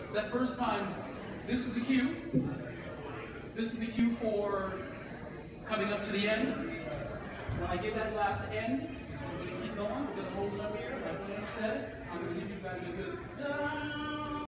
that first time, this is the cue. This is the cue for coming up to the end. When I give that last end, we're going to keep going. We're going to hold it up here. Like when I said, I'm going to give you guys a good